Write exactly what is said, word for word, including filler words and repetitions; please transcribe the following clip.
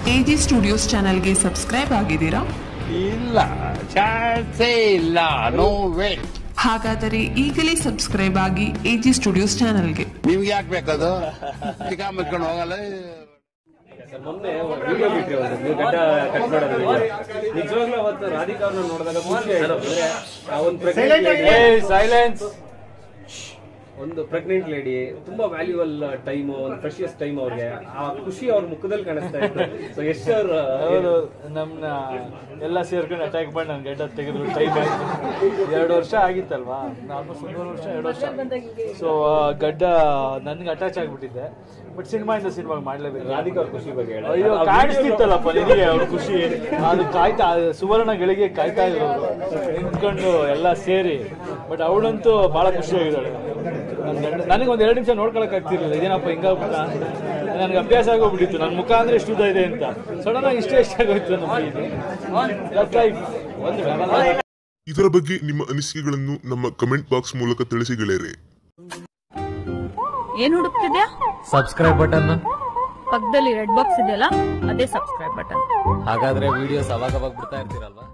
AG studios ಚಾನೆಲ್ಗೆ subscribe ಆಗಿದ್ದೀರಾ? ಇಲ್ಲ, ಚಾನ್ಸೇ ಇಲ್ಲ. No way. ಹಾಗಾದರೆ ಈಗಲೇ ಸಬ್ಸ್ಕ್ರೈಬ್ ಆಗಿ ಎಜಿ ಸ್ಟುಡಿಯೋಸ್ ಚಾನೆಲ್ಗೆ. ನಿಮ್ಗೆ ಯಾಕೆ ಬೇಕದು? ಮುಚ್ಕೊಂಡು ಹೋಗಲ್ಲ. ಮೊನ್ನೆ ವಿಡಿಯೋ ಬಿಟ್ರಿ ಒಂದು ನೀವು ಗಡ್ಡ ಕಟ್ ಮಾಡೋದು ನಿಜವಾಗ್ಲೂ ಅವತ್ತು ರಾಧಿಕಾ ಅವ್ರನ್ನ ನೋಡಿದಾಗ ಖುಷಿ ಆಯ್ತು. ಒಂದು ಸೈಲೆನ್ಸ್ ಒಂದು ಪ್ರೆಗ್ನೆಂಟ್ ಲೇಡಿ, ತುಂಬಾ ವ್ಯಾಲ್ಯೂಬಲ್ ಟೈಮ್, ಒಂದು ಪ್ರೆಷಿಯಸ್ ಟೈಮ್ ಅವ್ರಿಗೆ. ಆ ಖುಷಿ ಅವ್ರ ಮುಖದಲ್ಲಿ ಕಾಣಿಸ್ತಾ ಇತ್ತು. ಸೊ ಯಶ್ ಅವ್ರು ಅವರು ನಮ್ಮನ್ನ ಎಲ್ಲ ಸೇರ್ಕೊಂಡು ಅಟ್ಯಾಕ್ ಮಾಡಿ ನನ್ ಗಡ್ಡ ತೆಗೆದ್ರು. ಟೈಮ್ ಆಯ್ತು, ಎರಡು ವರ್ಷ ಆಗಿತ್ತಲ್ವಾ, ಆಲ್ಮೋಸ್ಟ್ ಒಂದೂವರೆ ವರ್ಷ ಎರಡು ವರ್ಷ. ಸೊ ಗಡ್ಡ ನನ್ಗೆ ಅಟ್ಯಾಚ್ ಆಗ್ಬಿಟ್ಟಿದ್ದೆ. ಬಟ್ ಸಿನಿಮಾ ಇಂದ ಸಿನಿಮಾಗೆ ಮಾಡ್ಲೇಬೇಕು. ರಾಧಿಕಾ ಅವ್ರ ಖುಷಿ ಬಗ್ಗೆ ಅಯ್ಯೋ ಕಾಣಿಸ್ತಿತ್ತಲ್ಲಪ್ಪ ನಿನಗೆ ಅವ್ರ ಖುಷಿ. ಅದು ಕಾಯ್ತಾ ಸುವರ್ಣ ಗಳಿಗೆ ಕಾಯ್ತಾ ಇದ್ರು ನಿಂತ್ಕೊಂಡು ಎಲ್ಲ ಸೇರಿ. ಬಟ್ ಅವಳಂತೂ ಬಹಳ ಖುಷಿಯಾಗಿದ್ದಾಳೆ. ನನಗೆ ಒಂದ್ ಎರಡು ನಿಮಿಷ ನೋಡ್ಕೊಳಕ್ ಆಗ್ತಿರ್ಲಿಲ್ಲ, ಇದೇನಪ್ಪ ಹಿಂಗಾಗ್ಬಿಟ್ಟ. ನನ್ಗೆ ಅಭ್ಯಾಸ ಆಗೋಗ್ಬಿಟ್ಟಿತ್ತು, ನನ್ನ ಮುಖ ಅಂದ್ರೆ ಇಷ್ಟು ಉದ್ದ ಇದೆ ಅಂತ. ಸಡನ್ ಆಗಿ ಇಷ್ಟೇ ಇಷ್ಟ ಆಗೋಯ್ತು ನಮಗೆ. ಇದರ ಬಗ್ಗೆ ನಿಮ್ಮ ಅನಿಸಿಕೆಗಳನ್ನು ನಮ್ಮ ಕಮೆಂಟ್ ಬಾಕ್ಸ್ ಮೂಲಕ ತಿಳಿಸಿ ಗೆಳೆಯರೆ. ಏನ್ ಹುಡುಕ್ತಿದ್ಯಾ? Subscribe button. ಪಕ್ಕದಲ್ಲಿ ರೆಡ್ ಬಾಕ್ಸ್ ಇದೆಯಲ್ಲ, ಅದೇ ಸಬ್ಸ್ಕ್ರೈಬ್ ಬಟನ್. ಹಾಗಾದ್ರೆ ವಿಡಿಯೋಸ್ ಅವಾಗ ಅವಾಗ ಬಿಡ್ತಾ ಇರ್ತೀರಲ್ವಾ?